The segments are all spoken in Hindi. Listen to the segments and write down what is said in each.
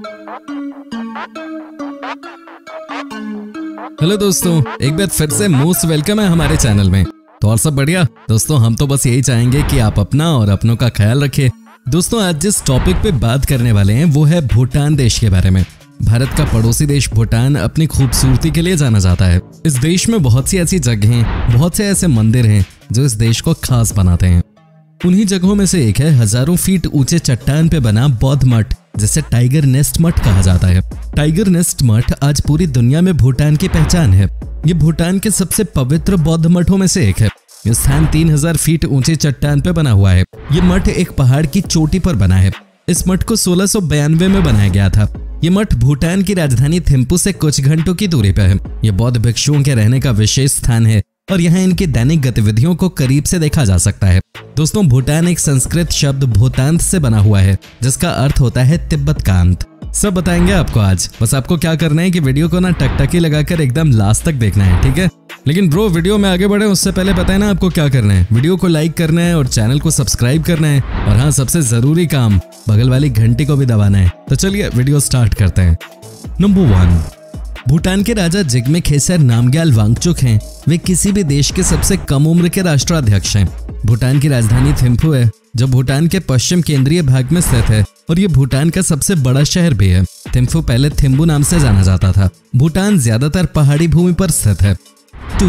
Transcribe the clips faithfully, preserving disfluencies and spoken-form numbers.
हेलो दोस्तों, एक बार फिर से मोस्ट वेलकम है हमारे चैनल में। तो और सब बढ़िया दोस्तों, हम तो बस यही चाहेंगे कि आप अपना और अपनों का ख्याल रखें। दोस्तों, आज जिस टॉपिक पे बात करने वाले हैं वो है भूटान देश के बारे में। भारत का पड़ोसी देश भूटान अपनी खूबसूरती के लिए जाना जाता है। इस देश में बहुत सी ऐसी जगहें, बहुत से ऐसे मंदिर हैं जो इस देश को खास बनाते हैं। उन्हीं जगहों में से एक है हजारों फीट ऊंचे चट्टान पे बना बौद्ध मठ, जिसे टाइगर नेस्ट मठ कहा जाता है। टाइगर नेस्ट मठ आज पूरी दुनिया में भूटान की पहचान है। ये भूटान के सबसे पवित्र बौद्ध मठों में से एक है। ये स्थान तीन हज़ार फीट ऊंचे चट्टान पे बना हुआ है। ये मठ एक पहाड़ की चोटी पर बना है। इस मठ को सोलह सौ बयानवे में बनाया गया था। ये मठ भूटान की राजधानी थिम्पू से कुछ घंटों की दूरी पर है। ये बौद्ध भिक्षुओं के रहने का विशेष स्थान है और यहाँ इनकी दैनिक गतिविधियों को करीब से देखा जा सकता है। दोस्तों, भूटान एक संस्कृत शब्द भूतांत से बना हुआ है, जिसका अर्थ होता है तिब्बत कांत। सब बताएंगे आपको आज। बस आपको क्या करना है कि वीडियो को ना टकटकी लगाकर एकदम लास्ट तक देखना है, ठीक है? लेकिन ब्रो, वीडियो में आगे बढ़े उससे पहले पता है ना आपको क्या करना है। वीडियो को लाइक करना है और चैनल को सब्सक्राइब करना है, और हाँ, सबसे जरूरी काम, बगल वाली घंटी को भी दबाना है। तो चलिए वीडियो स्टार्ट करते हैं। नंबर वन, भूटान के राजा जिग्मे खेसर नामग्याल वांगचुक हैं। वे किसी भी देश के सबसे कम उम्र के राष्ट्राध्यक्ष हैं। भूटान की राजधानी थिम्पू है, जो भूटान के पश्चिम केंद्रीय भाग में स्थित है, और ये भूटान का सबसे बड़ा शहर भी है। थिम्पू पहले थिम्बू नाम से जाना जाता था। भूटान ज्यादातर पहाड़ी भूमि पर स्थित है। टू,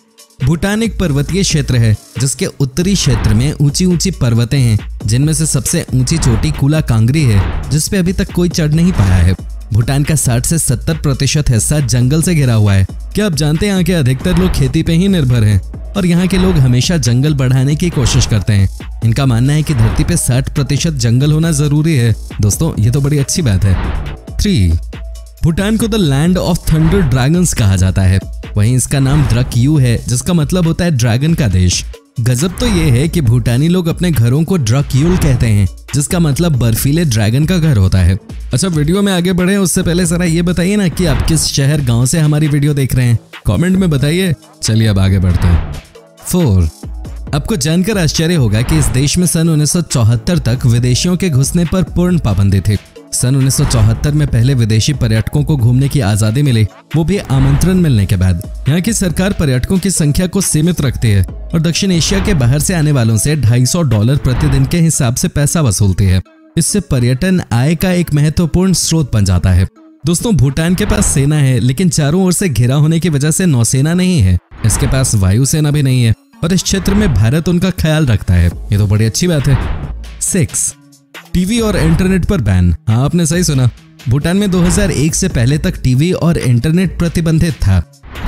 भूटान एक पर्वतीय क्षेत्र है, जिसके उत्तरी क्षेत्र में ऊंची ऊंची पर्वतें हैं, जिनमें से सबसे ऊंची चोटी कुला कांगरी है, जिसपे अभी तक कोई चढ़ नहीं पाया है। भूटान का साठ से सत्तर प्रतिशत हिस्सा जंगल से घिरा हुआ है। क्या आप जानते हैं यहाँ के अधिकतर लोग खेती पे ही निर्भर हैं, और यहाँ के लोग हमेशा जंगल बढ़ाने की कोशिश करते हैं। इनका मानना है कि धरती पे साठ प्रतिशत जंगल होना जरूरी है। दोस्तों, ये तो बड़ी अच्छी बात है। थ्री, भूटान को the land of thunder dragons कहा जाता है। वहीं इसका नाम द्रकयू है, जिसका मतलब होता है ड्रैगन का देश। गजब तो ये है कि भूटानी लोग अपने घरों को ड्रकयूल कहते हैं, जिसका मतलब बर्फीले ड्रैगन का घर होता है। अच्छा, वीडियो में आगे बढ़े उससे पहले जरा ये बताइए ना कि आप किस शहर गांव से हमारी वीडियो देख रहे हैं, कमेंट में बताइए। चलिए अब आगे बढ़ते हैं। फोर, आपको जानकर आश्चर्य होगा कि इस देश में सन उन्नीस सौ चौहत्तर तक विदेशियों के घुसने पर पूर्ण पाबंदी थी। सन उन्नीस सौ चौहत्तर में पहले विदेशी पर्यटकों को घूमने की आजादी मिली, वो भी आमंत्रण मिलने के बाद। यहाँ की सरकार पर्यटकों की संख्या को सीमित रखती है और दक्षिण एशिया के बाहर से आने वालों से ढाई सौ डॉलर प्रतिदिन के हिसाब से पैसा वसूलती है। इससे पर्यटन आय का एक महत्वपूर्ण स्रोत बन जाता है। दोस्तों, भूटान के पास सेना है, लेकिन चारों ओर से घिरा होने की वजह से नौसेना नहीं है। इसके पास वायुसेना भी नहीं है, और इस क्षेत्र में भारत उनका ख्याल रखता है। ये तो बड़ी अच्छी बात है। सिक्स, टीवी और इंटरनेट पर बैन। हाँ, आपने सही सुना। भूटान में दो हज़ार एक से पहले तक टीवी और इंटरनेट प्रतिबंधित था।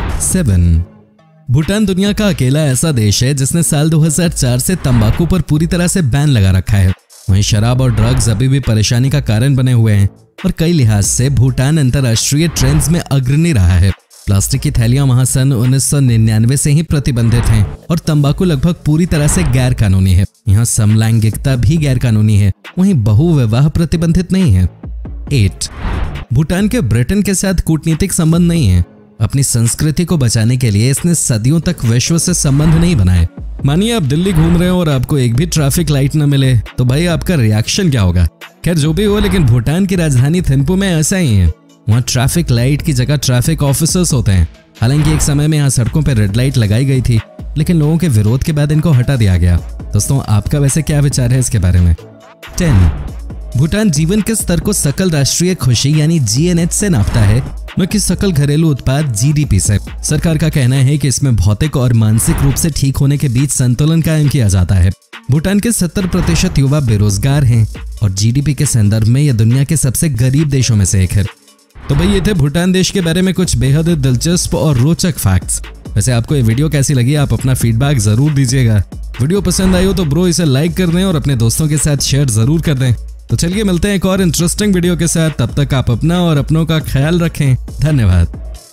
सेवन, भूटान दुनिया का अकेला ऐसा देश है जिसने साल दो हज़ार चार से तंबाकू पर पूरी तरह से बैन लगा रखा है। वहीं शराब और ड्रग्स अभी भी परेशानी का कारण बने हुए हैं, और कई लिहाज से भूटान अंतर्राष्ट्रीय ट्रेंड्स में अग्रणी रहा है। प्लास्टिक की थैलियां वहां सन उन्नीस सौ निन्यानवे से ही प्रतिबंधित हैं, और तंबाकू लगभग पूरी तरह से गैर कानूनी है। यहाँ समलैंगिकता भी गैर कानूनी है, वहीं बहुविवाह प्रतिबंधित नहीं है। एट, भूटान के ब्रिटेन के साथ कूटनीतिक संबंध नहीं है। अपनी संस्कृति को बचाने के लिए इसने सदियों तक विश्व से संबंध नहीं बनाए। मानिए आप दिल्ली घूम रहे हो और आपको एक भी ट्रैफिक लाइट न मिले, तो भाई आपका रिएक्शन क्या होगा? खैर, जो भी हो, लेकिन भूटान की राजधानी थिम्पू में ऐसा ही है। वहाँ ट्रैफिक लाइट की जगह ट्रैफिक ऑफिसर्स होते हैं। हालांकि एक समय में यहाँ सड़कों पर रेड लाइट लगाई गई थी, लेकिन लोगों के विरोध के बाद इनको हटा दिया गया। दोस्तों, आपका वैसे क्या विचार है इसके बारे में? टेन, भूटान जीवन के स्तर को सकल राष्ट्रीय खुशी यानी जी एन एच से नापता है, न कि सकल घरेलू उत्पाद जी डी पी से। सरकार का कहना है कि इसमें भौतिक और मानसिक रूप से ठीक होने के बीच संतुलन कायम किया जाता है। भूटान के सत्तर प्रतिशत युवा बेरोजगार हैं, और जी डी पी के संदर्भ में यह दुनिया के सबसे गरीब देशों में से एक है। तो भाई, ये थे भूटान देश के बारे में कुछ बेहद दिलचस्प और रोचक फैक्ट्स। वैसे आपको ये वीडियो कैसी लगी, आप अपना फीडबैक जरूर दीजिएगा। वीडियो पसंद आई हो तो ब्रो इसे लाइक कर दें और अपने दोस्तों के साथ शेयर जरूर कर दें। तो चलिए मिलते हैं एक और इंटरेस्टिंग वीडियो के साथ। तब तक आप अपना और अपनों का ख्याल रखें। धन्यवाद।